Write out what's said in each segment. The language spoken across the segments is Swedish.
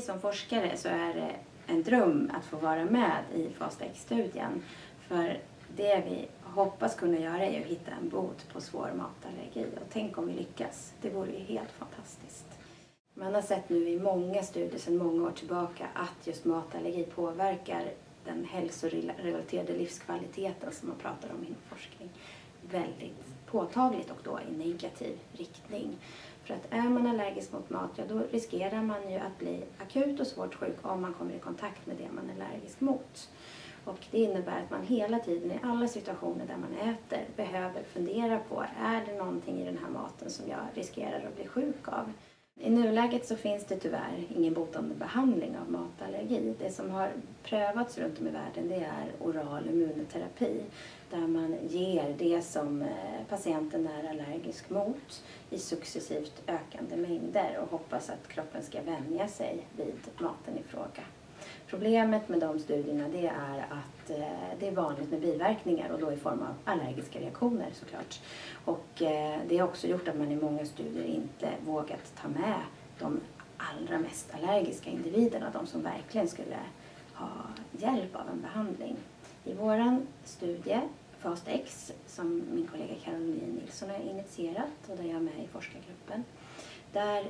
som forskare så är det en dröm att få vara med i FAST-X-studien. För det vi hoppas kunna göra är att hitta en bot på svår matallergi. Och tänk om vi lyckas. Det vore ju helt fantastiskt. Man har sett nu i många studier sedan många år tillbaka att just matallergi påverkar den hälsorelaterade livskvaliteten som man pratar om inom forskning väldigt påtagligt och då i negativ riktning. För att är man allergisk mot mat, ja då riskerar man ju att bli akut och svårt sjuk om man kommer i kontakt med det man är allergisk mot. Och det innebär att man hela tiden i alla situationer där man äter behöver fundera på, är det någonting i den här maten som jag riskerar att bli sjuk av? I nuläget så finns det tyvärr ingen botande behandling av matallergi. Det som har prövats runt om i världen det är oral immunoterapi. Där man ger det som patienten är allergisk mot i successivt ökande mängder och hoppas att kroppen ska vänja sig vid maten i fråga. Problemet med de studierna det är att det är vanligt med biverkningar och då i form av allergiska reaktioner såklart. Och det har också gjort att man i många studier inte vågat ta med de allra mest allergiska individerna, de som verkligen skulle ha hjälp av en behandling. I våran studie FAST-X som min kollega Caroline Nilsson har initierat och där jag är med i forskargruppen. Där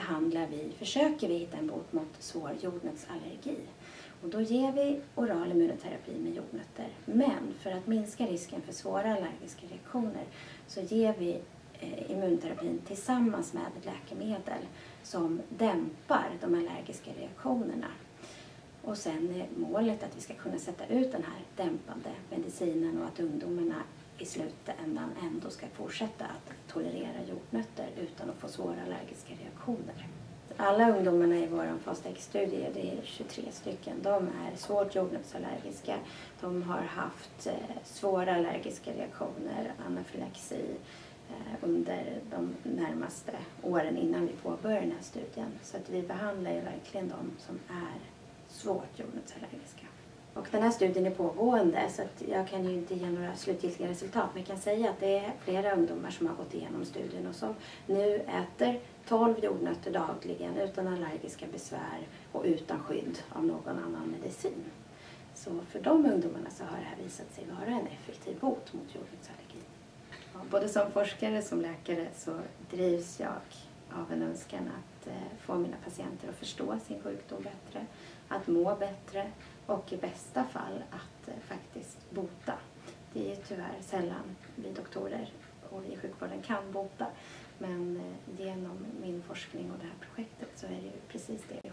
försöker vi hitta en bot mot svår jordnötsallergi. Och då ger vi oral immunoterapi med jordnötter. Men för att minska risken för svåra allergiska reaktioner så ger vi immunterapin tillsammans med ett läkemedel som dämpar de allergiska reaktionerna. Och sen är målet att vi ska kunna sätta ut den här dämpande medicinen och att ungdomarna i slutändan ändå ska fortsätta att tolerera jordnötter utan att få svåra allergiska reaktioner. Alla ungdomarna i vår FAST-X-studie, det är 23 stycken, de är svårt jordnötsallergiska. De har haft svåra allergiska reaktioner, anafylaxi under de närmaste åren innan vi påbörjar den här studien. Så att vi behandlar ju verkligen de som är svårt jordnötsallergiska. Och den här studien är pågående så att jag kan ju inte ge några slutgiltiga resultat. Men jag kan säga att det är flera ungdomar som har gått igenom studien och som nu äter 12 jordnötter dagligen utan allergiska besvär och utan skydd av någon annan medicin. Så för de ungdomarna så har det här visat sig vara en effektiv bot mot jordnötsallergi. Både som forskare som läkare så drivs jag av en önskan att få mina patienter att förstå sin sjukdom bättre, att må bättre och i bästa fall att faktiskt bota. Det är ju tyvärr sällan vi doktorer och vi i sjukvården kan bota, men genom min forskning och det här projektet så är det ju precis det